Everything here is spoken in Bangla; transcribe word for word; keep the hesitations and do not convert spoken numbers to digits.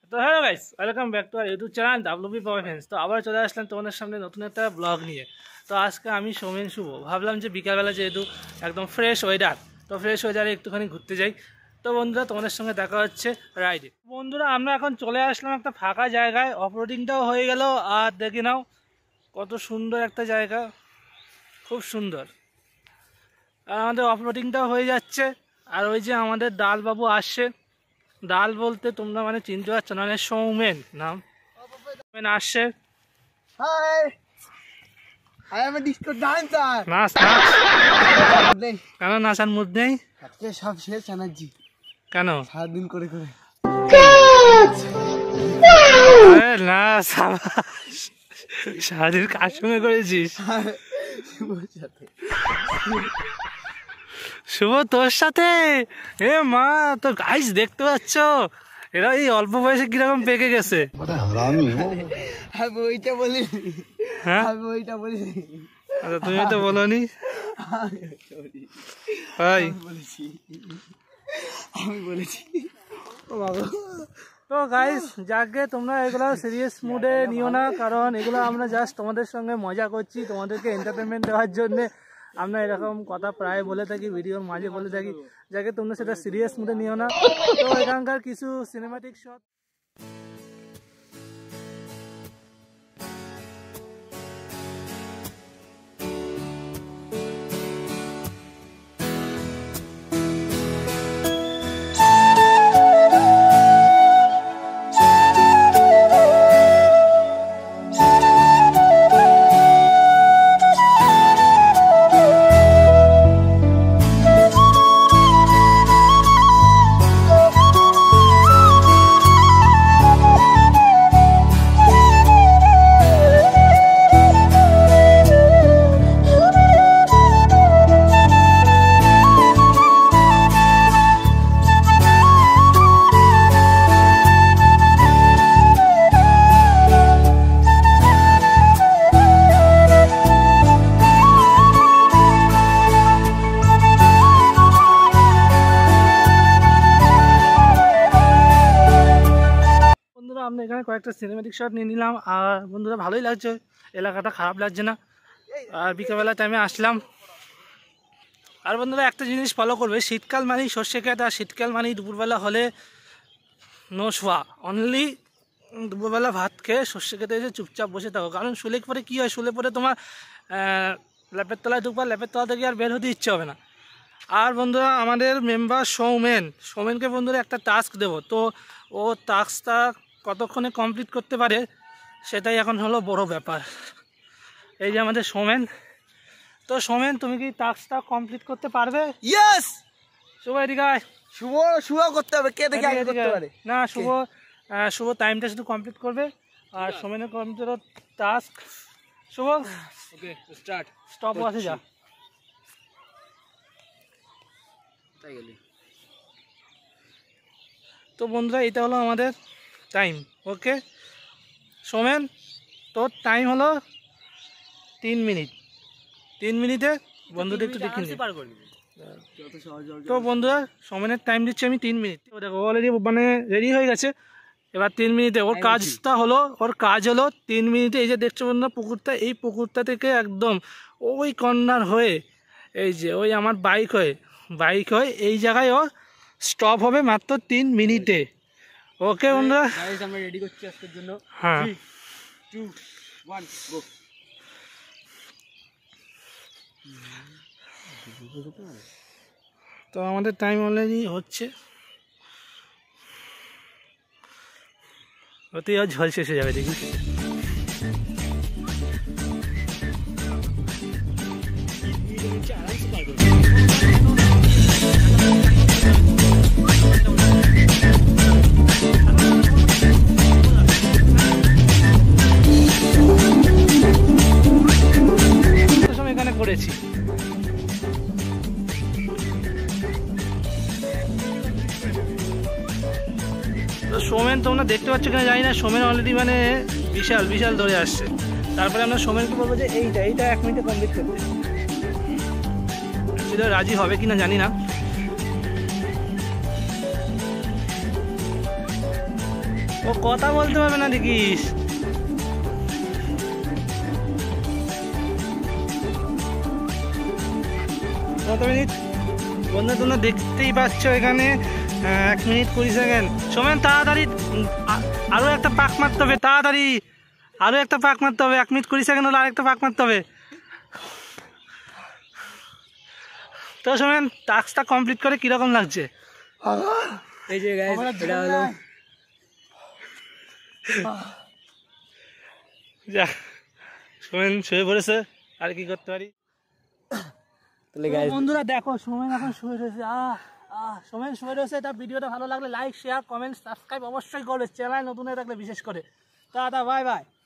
তো hello guys, welcome back to our YouTube channel WB power fans. তো আবার চলে আসলাম তোমাদের সামনে নতুন একটা ব্লগ নিয়ে। তো আজকে আমি সৌমেন শুভ ভাবলাম যে বিকালবেলা যেহেতু একদম ফ্রেশ ওয়েদার, তো ফ্রেশ ওয়েদারে একটুখানি ঘুরতে যাই। তো বন্ধুরা তোমাদের সঙ্গে দেখা হচ্ছে রাইডে। বন্ধুরা আমরা এখন চলে আসলাম একটা ফাঁকা জায়গায়, অফরোডিংটাও হয়ে গেল আর দেখে নাও কত সুন্দর একটা জায়গা, খুব সুন্দর। আর আমাদের অফরোডিংটাও হয়ে যাচ্ছে। আর ওই যে আমাদের ডালবাবু আসছে, ডাল বলতে তোমরা মানে চিনতে পারছো না, মানে সৌমেন নাম, সৌমেন আসছে। Hi, I am a disco dancer. নাচ নাচ। কেন নাচার মুড নেই? আজকে সব শেষ এনার্জি। কেন? সারাদিন করে করে না, সারাদিন কার সঙ্গে করেছিস? শুভ তোর সাথে? এ মা, তো গাইস দেখতে পাচ্ছ এরা এই অল্প বয়সে কিরকম পেকে গেছে। আমি ওইটা বলি, হ্যাঁ আমি ওইটা বলি। আচ্ছা তুমি তো বলোনি। ভাই বলেছি, আমি বলেছি। ও বাবা। তো গাইস যাকে তোমরা এগুলো সিরিয়াস মুডে নিও না, কারণ এগুলো আমরা জাস্ট তোমাদের সঙ্গে মজা করছি, তোমাদেরকে এন্টারটেনমেন্ট দেওয়ার জন্য আমরা এরকম কথা প্রায় বলে থাকি, ভিডিওর মাঝে বলে থাকি, যাকে তোমরা সেটা সিরিয়াস মুডে নিও না। তো এখানকার কিছু সিনেমাটিক শট আমরা এখানে কয়েকটা সিনেমেটিক শট নিয়ে নিলাম। আর বন্ধুরা ভালোই লাগছে, এলাকাটা খারাপ লাগছে না। আর বিকালবেলা টাইমে আসলাম। আর বন্ধুরা একটা জিনিস ফলো করবে, শীতকাল মানেই সর্ষে খেত, আর শীতকাল মানেই দুপুরবেলা হলে নো শোয়া, অনলি দুপুরবেলা ভাত খেয়ে সর্ষে খেতে এসে চুপচাপ বসে থাকো। কারণ শুলে পরে কী হয়, শুলে পরে তোমার ল্যাপের তলায় ঢুকবা, ল্যাপের তলা থেকে আর বের হতে ইচ্ছে হবে না। আর বন্ধুরা আমাদের মেম্বার সৌমেন, সৌমেনকে বন্ধুরা একটা টাস্ক দেবো, তো ও টাস্কটা কতক্ষণে কমপ্লিট করতে পারে সেটাই এখন হলো বড় ব্যাপার। এই যে আমাদের সৌমেন, তো সৌমেন তুমি কি টাস্কটা কমপ্লিট করতে পারবে? ইয়েস। শুভ এদিকে আয়। শুভ, শুভ করতে হবে। কে দেখে আগে করতে পারে? না, শুভ শুভ টাইমটা শুধু কমপ্লিট করবে। আর সৌমেনের complete task. Shubho okay start. Stop ওয়াচে যা। তাই গেলি। তো বন্ধুরা এটা হলো আমাদের টাইম। ওকে সৌমেন, তোর টাইম হলো তিন মিনিট। তিন মিনিটে বন্ধুদের একটু দেখে নিই। তো বন্ধুরা সৌমেনের টাইম দিচ্ছি আমি তিন মিনিট। দেখো অলরেডি মানে রেডি হয়ে গেছে। এবার তিন মিনিটে ওর কাজটা হলো, ওর কাজ হলো তিন মিনিটে এই যে দেখছো বন্ধুরা পুকুরটা, এই পুকুরটা থেকে একদম ওই কর্নার হয়ে এই যে ওই আমার বাইক হয়ে বাইক হয়ে এই জায়গায় ও স্টপ হবে মাত্র তিন মিনিটে। ওকে বন্ধুরা, আমরা রেডি করছি আজকের জন্য। হ্যাঁ থ্রি টু ওয়ান গো। তো আমাদের টাইম অলরেডি হচ্ছে, ওতেই আর ঝল শেষ হয়ে যাবে দেখি। এখানে করেছি। তো সৌমেন তোমরা দেখতে পাচ্ছ কিনা জানি না, সৌমেন অলরেডি মানে বিশাল বিশাল ধরে আসছে। তারপরে আমরা সৌমেনকে বলবো যে এইটা এইটা এক মিনিটে কমপ্লিট করতে। সেটা রাজি হবে কিনা জানি না। ও কথা বলতে পারবে না দেখিস। কত মিনিট বন্ধু তোমরা দেখতেই পাচ্ছ এখানে এক মিনিট কুড়ি সেকেন্ড। সোমেন তাড়াতাড়ি আরো একটা পাক মারতে হবে, তাড়াতাড়ি আরো একটা পাক মারতে হবে। এক মিনিট কুড়ি সেকেন্ড হলে আরেকটা পাক মারতে হবে। তো সোমেন টাস্কটা কমপ্লিট করে কিরকম লাগছে? এই যে গাইস এটা হলো যা সোমেন শুয়ে পড়েছে, আর কি করতে পারি। তাহলে গাইস বন্ধুরা দেখো সোমেন এখন শুয়ে রয়েছে। আহ আহ সোমেন শুয়ে রয়েছে। এটা ভিডিওটা ভালো লাগলে লাইক শেয়ার কমেন্ট সাবস্ক্রাইব অবশ্যই করবে, চ্যানেল নতুন হয়ে থাকলে বিশেষ করে। Tata bye by.